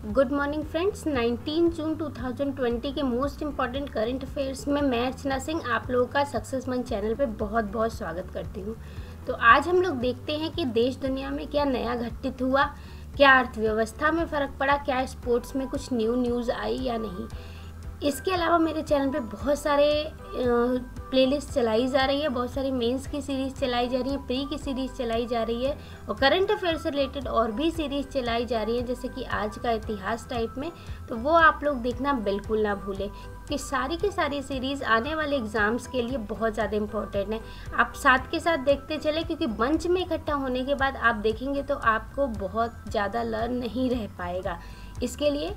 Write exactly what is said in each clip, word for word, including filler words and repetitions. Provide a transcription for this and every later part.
Good morning friends. Nineteen June two thousand twenty के most important current affairs में मैं अर्चना सिंह आप लोगों का सक्सेस मंच चैनल पे बहुत बहुत स्वागत करती हूँ। तो आज हम लोग देखते हैं कि देश दुनिया में क्या नया घटित हुआ, क्या अर्थव्यवस्था में फ़र्क पड़ा, क्या स्पोर्ट्स में कुछ न्यू न्यूज़ आई या नहीं। इसके अलावा मेरे चैनल पे बहुत सारे प्लेलिस्ट चलाई जा रही है, बहुत सारी मेंस की सीरीज़ चलाई जा रही है, प्री की सीरीज़ चलाई जा रही है और करंट अफेयर से रिलेटेड और भी सीरीज़ चलाई जा रही है, जैसे कि आज का इतिहास टाइप में। तो वो आप लोग देखना बिल्कुल ना भूलें कि सारी की सारी सीरीज़ आने वाले एग्ज़ाम्स के लिए बहुत ज़्यादा इम्पोर्टेंट है। आप साथ के साथ देखते चले, क्योंकि मंच में इकट्ठा होने के बाद आप देखेंगे तो आपको बहुत ज़्यादा लर्न नहीं रह पाएगा। इसके लिए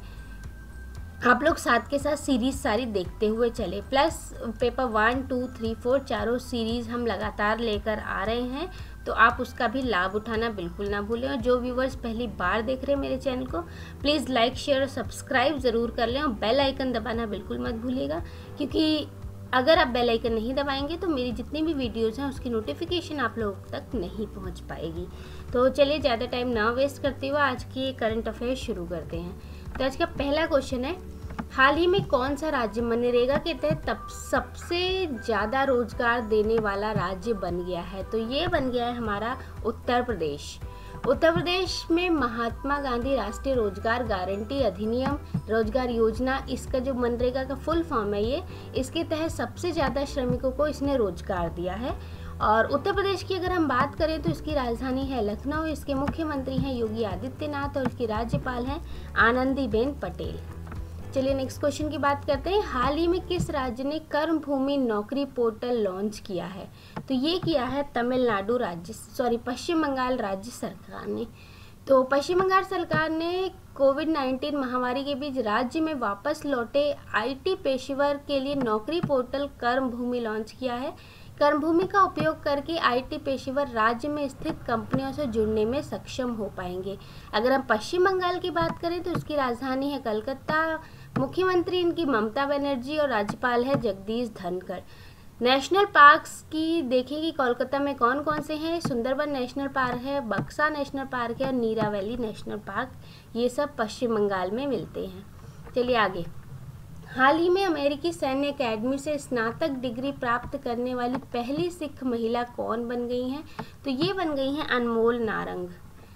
आप लोग साथ के साथ सीरीज़ सारी देखते हुए चले। Plus paper one two three four चारों सीरीज़ हम लगातार लेकर आ रहे हैं, तो आप उसका भी लाभ उठाना बिल्कुल ना भूलें। और जो व्यूवर्स पहली बार देख रहे हैं मेरे चैनल को, प्लीज़ लाइक शेयर और सब्सक्राइब ज़रूर कर लें और बेल आइकन दबाना बिल्कुल मत भूलिएगा, क्योंकि अगर आप बेल आइकन नहीं दबाएंगे तो मेरी जितनी भी वीडियोज़ हैं उसकी नोटिफिकेशन आप लोगों तक नहीं पहुँच पाएगी। तो चलिए ज़्यादा टाइम ना वेस्ट करते हुए आज की करंट अफेयर शुरू करते हैं। तो आज का पहला क्वेश्चन है, हाल ही में कौन सा राज्य मनरेगा के तहत तब सबसे ज़्यादा रोजगार देने वाला राज्य बन गया है? तो ये बन गया है हमारा उत्तर प्रदेश। उत्तर प्रदेश में महात्मा गांधी राष्ट्रीय रोजगार गारंटी अधिनियम रोजगार योजना, इसका जो मनरेगा का फुल फॉर्म है ये, इसके तहत सबसे ज़्यादा श्रमिकों को इसने रोजगार दिया है। और उत्तर प्रदेश की अगर हम बात करें तो इसकी राजधानी है लखनऊ, इसके मुख्यमंत्री हैं योगी आदित्यनाथ और इसकी राज्यपाल हैं आनंदीबेन पटेल। चलिए नेक्स्ट क्वेश्चन की बात करते हैं। हाल ही में किस राज्य ने कर्मभूमि नौकरी पोर्टल लॉन्च किया है? तो ये किया है तमिलनाडु राज्य सॉरी पश्चिम बंगाल राज्य सरकार ने। तो पश्चिम बंगाल सरकार ने कोविड नाइन्टीन महामारी के बीच राज्य में वापस लौटे आईटी पेशेवर के लिए नौकरी पोर्टल कर्मभूमि लॉन्च किया है। कर्मभूमि का उपयोग करके आईटी पेशेवर राज्य में स्थित कंपनियों से जुड़ने में सक्षम हो पाएंगे। अगर हम पश्चिम बंगाल की बात करें तो इसकी राजधानी है कलकत्ता, मुख्यमंत्री इनकी ममता बनर्जी और राज्यपाल है जगदीश धनखड़। नेशनल पार्क्स की देखें कि कोलकाता में कौन कौन से हैं। सुंदरबन नेशनल पार्क है, बक्सा नेशनल पार्क है और नीरा वैली नेशनल पार्क, ये सब पश्चिम बंगाल में मिलते हैं। चलिए आगे। हाल ही में अमेरिकी सैन्य अकेडमी से स्नातक डिग्री प्राप्त करने वाली पहली सिख महिला कौन बन गई हैं? तो ये बन गई हैं अनमोल नारंग।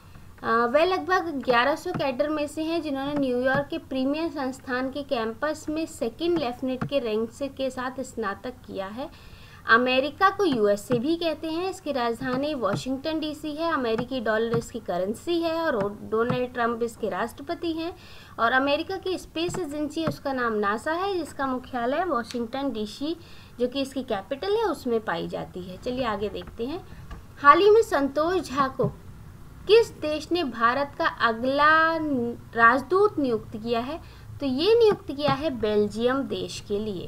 वह लगभग ग्यारह सौ कैडर में से हैं जिन्होंने न्यूयॉर्क के प्रीमियर संस्थान के कैंपस में सेकंड लेफ्टिनेंट के रैंक से के साथ स्नातक किया है। अमेरिका को यूएसए भी कहते हैं। इसकी राजधानी वॉशिंगटन डीसी है। अमेरिकी डॉलर इसकी करेंसी है और डोनाल्ड ट्रंप इसके राष्ट्रपति हैं। और अमेरिका की स्पेस एजेंसी उसका नाम नासा है, जिसका मुख्यालय वॉशिंगटन डीसी जो कि इसकी कैपिटल है उसमें पाई जाती है। चलिए आगे देखते हैं। हाल ही में संतोष झा को किस देश ने भारत का अगला राजदूत नियुक्त किया है? तो ये नियुक्त किया है बेल्जियम देश के लिए।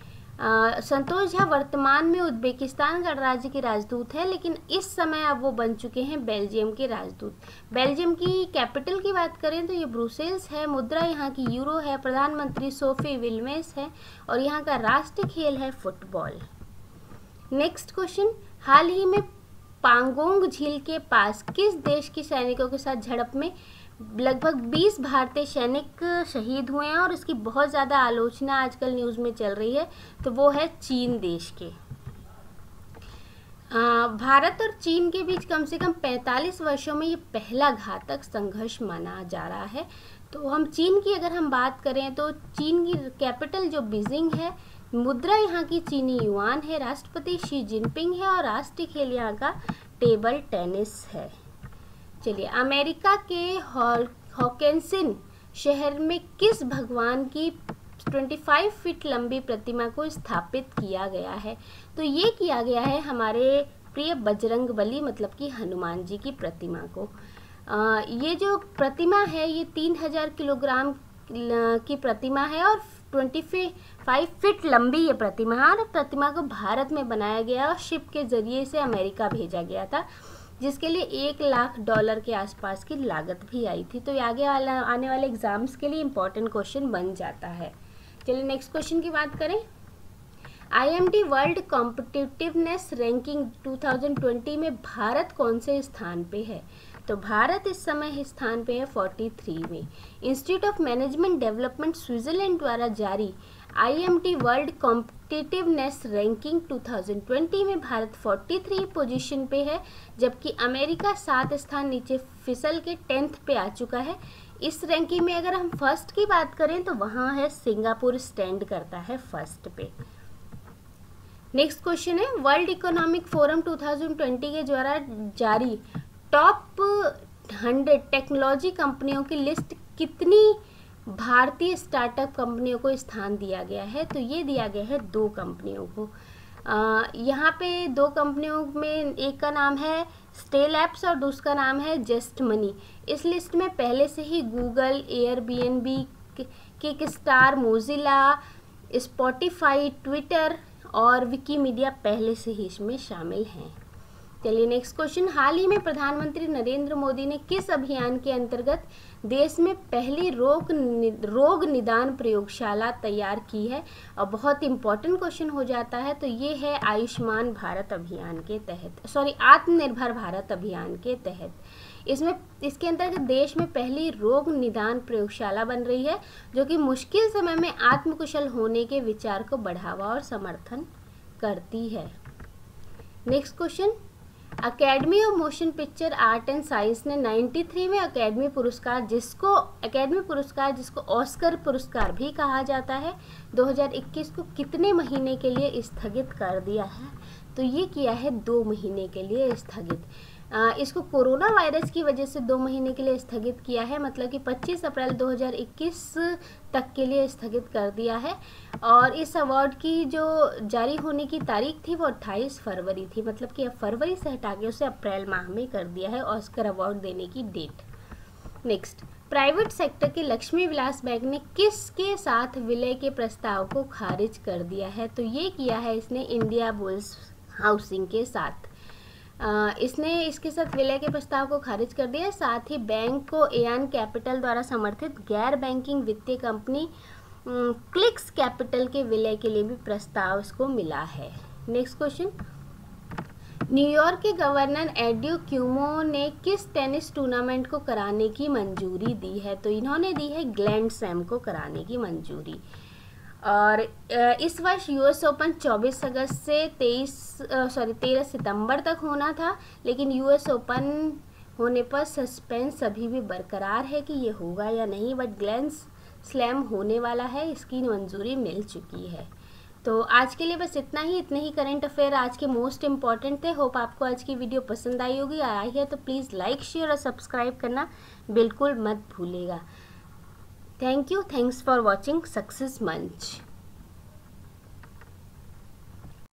आ, संतोष झा वर्तमान में उज्बेकिस्तान गणराज्य के राजदूत है, लेकिन इस समय अब वो बन चुके हैं बेल्जियम के राजदूत। बेल्जियम की कैपिटल की बात करें तो ये ब्रुसेल्स है। मुद्रा यहाँ की यूरो है। प्रधानमंत्री सोफी विल्मेस है और यहाँ का राष्ट्रीय खेल है फुटबॉल। नेक्स्ट क्वेश्चन, हाल ही में पांगोंग झील के पास किस देश के सैनिकों के साथ झड़प में लगभग बीस भारतीय सैनिक शहीद हुए हैं और इसकी बहुत ज़्यादा आलोचना आजकल न्यूज़ में चल रही है? तो वो है चीन देश के। आ, भारत और चीन के बीच कम से कम पैंतालीस वर्षों में ये पहला घातक संघर्ष माना जा रहा है। तो हम चीन की अगर हम बात करें तो चीन की कैपिटल जो बीजिंग है, मुद्रा यहाँ की चीनी युआन है, राष्ट्रपति शी जिनपिंग है और राष्ट्रीय खेल यहाँ का टेबल टेनिस है। चलिए, अमेरिका के हॉकिंसन शहर में किस भगवान की पच्चीस फीट लंबी प्रतिमा को स्थापित किया गया है? तो ये किया गया है हमारे प्रिय बजरंगबली मतलब कि हनुमान जी की प्रतिमा को। आ, ये जो प्रतिमा है ये तीन हजार किलोग्राम की प्रतिमा है और पच्चीस फीट लंबी ये प्रतिमा है और प्रतिमा को भारत में बनाया गया और शिप के जरिए से अमेरिका भेजा गया था, जिसके लिए एक लाख डॉलर के आसपास की लागत भी आई थी। तो ये आगे वाला आने वाले एग्जाम्स के लिए इम्पोर्टेंट क्वेश्चन बन जाता है। चलिए नेक्स्ट क्वेश्चन की बात करें। आईएमडी वर्ल्ड कॉम्पिटिटिवनेस रैंकिंग दो हज़ार बीस में भारत कौन से स्थान पे है? तो भारत इस समय स्थान पे है तैंतालीस में। Institute of Management Development Switzerland द्वारा जारी आईएमटी वर्ल्ड कॉम्पिटिटिवनेस रैंकिंग दो हज़ार बीस में भारत तैंतालीसवीं पोजीशन पे है, जबकि अमेरिका सात स्थान नीचे फिसल के टेंथ पे आ चुका है। इस रैंकिंग में अगर हम फर्स्ट की बात करें तो वहाँ है सिंगापुर स्टैंड करता है फर्स्ट पे। नेक्स्ट क्वेश्चन है, वर्ल्ड इकोनॉमिक फोरम दो हज़ार बीस के द्वारा जारी टॉप हंड्रेड टेक्नोलॉजी कंपनियों की लिस्ट कितनी भारतीय स्टार्टअप कंपनियों को स्थान दिया गया है? तो ये दिया गया है दो कंपनियों को। आ, यहाँ पे दो कंपनियों में एक का नाम है स्टे लैब्स और दूसरा नाम है जस्ट मनी। इस लिस्ट में पहले से ही Google, Airbnb, Kickstar, Mozilla, Spotify, Twitter और विकीमीडिया पहले से ही इसमें शामिल हैं। चलिए नेक्स्ट क्वेश्चन, हाल ही में प्रधानमंत्री नरेंद्र मोदी ने किस अभियान के अंतर्गत देश में पहली रोग नि, रोग निदान प्रयोगशाला तैयार की है? और बहुत इंपॉर्टेंट क्वेश्चन हो जाता है, तो ये है आयुष्मान भारत अभियान के तहत, सॉरी आत्मनिर्भर भारत अभियान के तहत। इसमें इसके अंतर्गत देश में पहली रोग निदान प्रयोगशाला बन रही है, जो कि मुश्किल समय में आत्मकुशल होने के विचार को बढ़ावा और समर्थन करती है। Next question, Academy of Motion Picture Art and Science ने तिरानवे में अकेडमी पुरस्कार जिसको अकेडमी पुरस्कार जिसको ऑस्कर पुरस्कार भी कहा जाता है दो हज़ार इक्कीस को कितने महीने के लिए स्थगित कर दिया है? तो ये किया है दो महीने के लिए स्थगित। आ, इसको कोरोना वायरस की वजह से दो महीने के लिए स्थगित किया है, मतलब कि पच्चीस अप्रैल दो हज़ार इक्कीस तक के लिए स्थगित कर दिया है। और इस अवार्ड की जो जारी होने की तारीख थी वो अट्ठाईस फरवरी थी, मतलब कि अब फरवरी से हटा के उसे अप्रैल माह में कर दिया है ऑस्कर अवार्ड देने की डेट। नेक्स्ट, प्राइवेट सेक्टर के लक्ष्मी विलास बैंक ने किसके साथ विलय के प्रस्ताव को खारिज कर दिया है? तो ये किया है इसने इंडिया बुल्स हाउसिंग के साथ। आ, इसने इसके साथ विलय के प्रस्ताव को खारिज कर दिया। साथ ही बैंक को एयान कैपिटल द्वारा समर्थित गैर बैंकिंग वित्तीय कंपनी क्लिक्स कैपिटल के विलय के लिए भी प्रस्ताव इसको मिला है। नेक्स्ट क्वेश्चन, न्यूयॉर्क के गवर्नर एड्यू क्यूमो ने किस टेनिस टूर्नामेंट को कराने की मंजूरी दी है? तो इन्होंने दी है ग्लैंड स्लैम को कराने की मंजूरी। और इस वर्ष यूएस ओपन चौबीस अगस्त से तेईस सॉरी तेरह सितंबर तक होना था, लेकिन यूएस ओपन होने पर सस्पेंस अभी भी बरकरार है कि ये होगा या नहीं, बट ग्लैंड स्लैम होने वाला है, इसकी मंजूरी मिल चुकी है। तो आज के लिए बस इतना ही इतने ही करंट अफेयर आज के मोस्ट इम्पॉर्टेंट थे। होप आपको आज की वीडियो पसंद आई होगी। आई है तो प्लीज़ लाइक, शेयर और सब्सक्राइब करना बिल्कुल मत भूलिएगा। Thank you, thanks for watching success मंच।